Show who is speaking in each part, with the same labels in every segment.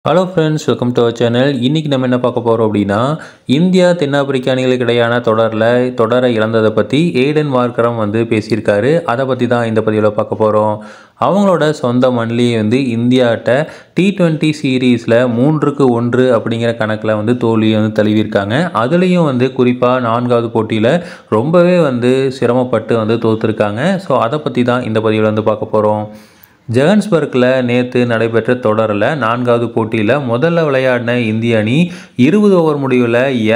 Speaker 1: Hello friends, welcome to our channel. இன்றைக்கி நம்ம என்ன பார்க்க போகிறோம் அப்படின்னா, இந்தியா தென்னாப்பிரிக்க அணிகளுக்கு இடையான தொடரை இழந்ததை பற்றி ஏடன் மார்க்ரம் பேசியிருக்காரு. அதை பற்றி தான் இந்த பதிவில் பார்க்க போகிறோம். அவங்களோட சொந்த மண்ணிலேயே இந்தியாட்ட T20 சீரீஸில் 3-1 அப்படிங்கிற கணக்கில் தோல்வியை தழுவியிருக்காங்க. அதுலேயும் குறிப்பாக 4வது போட்டியில் ரொம்பவே சிரமப்பட்டு தோற்றுருக்காங்க. ஸோ அதை பற்றி தான் இந்த பதிவில் பார்க்க போகிறோம். ஜோஹன்ஸ்பர்க்கில் நேற்று நடைபெற்ற தொடரில் 4வது போட்டியில் முதல்ல விளையாடின இந்திய அணி 20 ஓவர் முடிவில்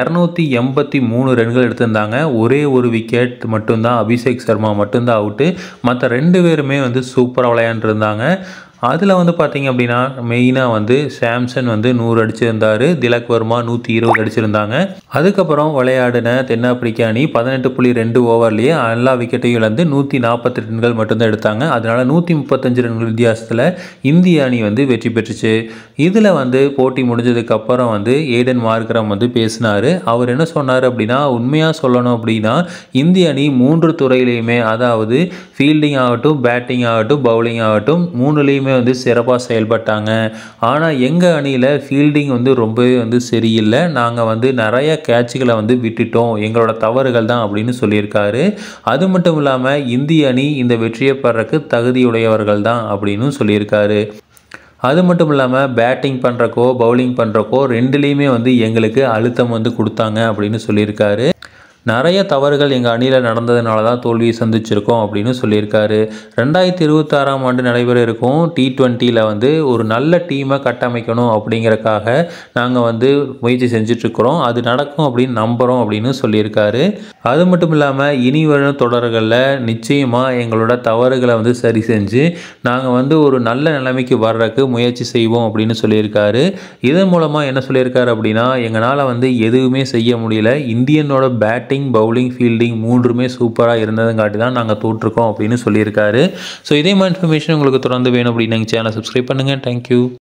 Speaker 1: 283 ரன்கள் எடுத்திருந்தாங்க. ஒரே ஒரு விக்கெட் மட்டும்தான், அபிஷேக் சர்மா மட்டும்தான் அவுட்டு. மற்ற 2 பேருமே சூப்பராக விளையாண்டுருந்தாங்க. அதில் பார்த்தீங்க அப்படின்னா மெயினாக சாம்சன் 100 அடிச்சிருந்தார், திலக் வர்மா 120 அடிச்சிருந்தாங்க. அதுக்கப்புறம் விளையாடின தென்னாப்பிரிக்க அணி 18.2 ஓவர்லேயே எல்லா விக்கெட்டையும் இழந்து 148 ரன்கள் மட்டும்தான் எடுத்தாங்க. அதனால் 135 ரன்கள் வித்தியாசத்தில் இந்திய அணி வெற்றி பெற்றுச்சு. இதில் போட்டி முடிஞ்சதுக்கப்புறம் ஏடன் மார்க்ரம் பேசினார். அவர் என்ன சொன்னார் அப்படின்னா, உண்மையாக சொல்லணும் அப்படின்னா இந்திய அணி 3 துறையிலையுமே, அதாவது ஃபீல்டிங் ஆகட்டும், பேட்டிங் ஆகட்டும், பவுலிங் ஆகட்டும், 3லையுமே சிறப்பாக செயல்பட்டாங்க. ஆனால் எங்கள் அணியில் ஃபீல்டிங் ரொம்பவே சரியில்லை. நாங்கள் நிறைய கேட்சுகளை விட்டுட்டோம், எங்களோட தவறுகள் தான் அப்படின்னு சொல்லியிருக்காரு. அது மட்டும் இல்லாமல் இந்திய அணி இந்த வெற்றியை பெறக்கு தகுதியுடையவர்கள் தான் அப்படின்னு சொல்லியிருக்காரு. அது மட்டும் இல்லாமல் பேட்டிங் பண்ணுறக்கோ பவுலிங் பண்ணுறக்கோ 2லேயுமே எங்களுக்கு அழுத்தம் கொடுத்தாங்க அப்படின்னு சொல்லியிருக்காரு. நிறைய தவறுகள் எங்கள் அணியில் நடந்ததுனால தான் தோல்வியை சந்திச்சிருக்கோம் அப்படின்னு சொல்லியிருக்காரு. 2026ஆம் ஆண்டு நடைபெற இருக்கும் T20ல் ஒரு நல்ல டீமை கட்டமைக்கணும் அப்படிங்கிறக்காக நாங்கள் முயற்சி செஞ்சிட்ருக்கிறோம். அது நடக்கும் அப்படின்னு நம்புகிறோம் அப்படின்னு சொல்லியிருக்காரு. அது மட்டும் இல்லாமல் இனி வரும் தொடர்களில் நிச்சயமாக எங்களோட தவறுகளை சரி செஞ்சு நாங்கள் ஒரு நல்ல நிலைமைக்கு வர்றதுக்கு முயற்சி செய்வோம் அப்படின்னு சொல்லியிருக்காரு. இதன் மூலமாக என்ன சொல்லியிருக்காரு அப்படின்னா, எங்களால் எதுவுமே செய்ய முடியல, இந்தியனோட பேட்டிங், பவுலிங், ஃபீல்டிங் 3மே சூப்பராக இருந்ததுங்காட்டி தான் நாங்கள் தோற்றுருக்கோம் அப்படின்னு சொல்லியிருக்காரு. ஸோ இதே மாதிரி இன்ஃபர்மேஷன் உங்களுக்கு தொடர்ந்து வேணும் அப்படின்னு எங்கள் சேனலை சப்ஸ்கிரைப் பண்ணுங்கள். தேங்க்யூ.